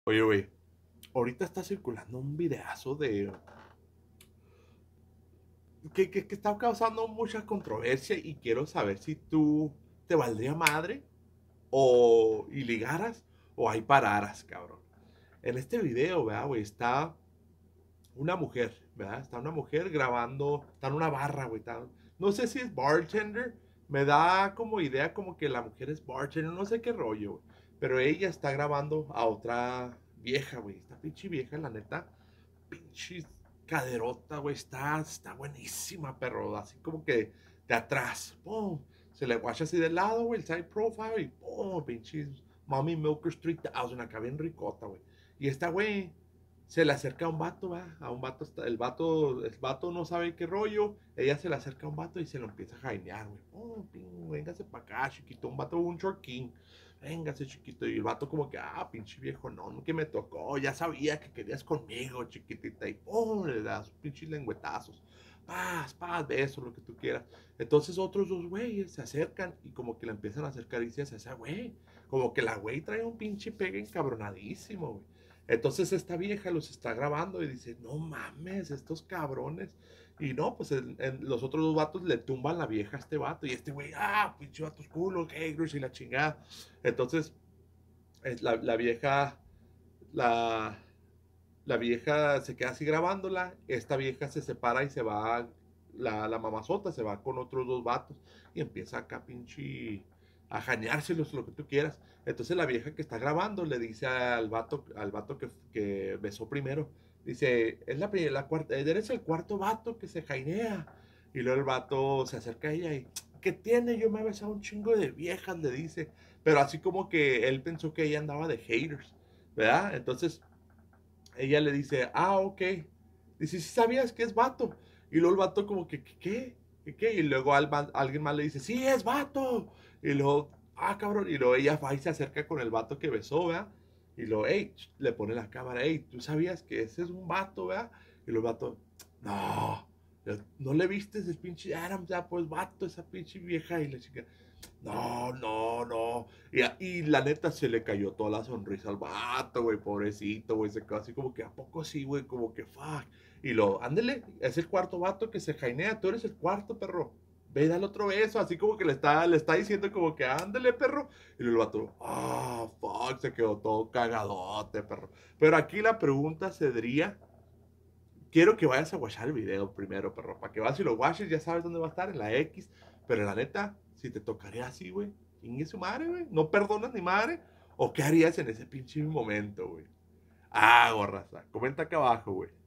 Oye, güey, ahorita está circulando un videazo de que está causando mucha controversia y quiero saber si tú te valdría madre o y ligaras o ahí pararas, cabrón. En este video, ¿verdad, güey? Está una mujer, ¿verdad? Está una mujer grabando, está en una barra, güey. No sé si es bartender, me da como idea como que la mujer es bartender, no sé qué rollo, güey. Pero ella está grabando a otra vieja, güey. Esta pinche vieja, la neta, pinche caderota, güey, está buenísima, perro. Así como que de atrás, pum. Se le guacha así de lado, güey, el side profile y pum, pinche Mommy Milker Street 1000, acá bien ricota, güey. Y esta, güey, se le acerca a un vato, va, a un vato, el vato no sabe qué rollo, ella se le acerca a un vato y se lo empieza a jainear, güey. Oh, véngase para acá, chiquito, un vato, un short king, véngase, chiquito, y el vato como que, pinche viejo, no, que me tocó, ya sabía que querías conmigo, chiquitita, y pum, le das pinches lengüetazos, paz, beso, lo que tú quieras. Entonces otros dos güeyes se acercan y como que le empiezan a hacer caricias a esa güey, como que la güey trae un pinche pegue encabronadísimo, güey. Entonces esta vieja los está grabando y dice, no mames, estos cabrones. Y no, pues los otros dos vatos le tumban la vieja a este vato. Y este güey, pinche vatos culos, haters y la chingada. Entonces, la vieja, la, la vieja se queda así grabándola. Esta vieja se separa y se va, la mamazota se va con otros dos vatos. Y empieza acá pinche a janeárselos, lo que tú quieras. Entonces la vieja que está grabando le dice al vato que besó primero, dice, eres el cuarto vato que se jainea. Y luego el vato se acerca a ella y, ¿qué tiene? Yo me he besado un chingo de viejas, le dice. Pero así como que él pensó que ella andaba de haters, ¿verdad? Entonces ella le dice, ok. Dice, ¿sí sabías que es vato? Y luego el vato como que, ¿qué? ¿Qué? Y luego alguien más le dice, sí, es vato. Y luego, cabrón. Y luego ella va y se acerca con el vato que besó, ¿verdad? Y luego, hey, le pone la cámara, hey, ¿tú sabías que ese es un vato, ¿verdad? Y luego el vato, no, no le viste ese pinche Adam, ya pues vato, esa pinche vieja. Y la chica, no. Y la neta se le cayó toda la sonrisa al vato, güey, pobrecito, güey. Se quedó así como que, ¿a poco sí, güey? Como que, fuck. Y ándele, es el cuarto vato que se jainea, tú eres el cuarto, perro. Ve, dale otro beso, así como que le está diciendo como que, ándale, perro. Y luego el vato, fuck, se quedó todo cagadote, perro. Pero aquí la pregunta sería, quiero que vayas a watchar el video primero, perro. Para que vas y lo watches, ya sabes dónde va a estar, en la X. Pero la neta, si te tocaría así, güey, chingue su madre, güey. No perdonas ni madre. ¿O qué harías en ese pinche momento, güey? Gorraza. Comenta acá abajo, güey.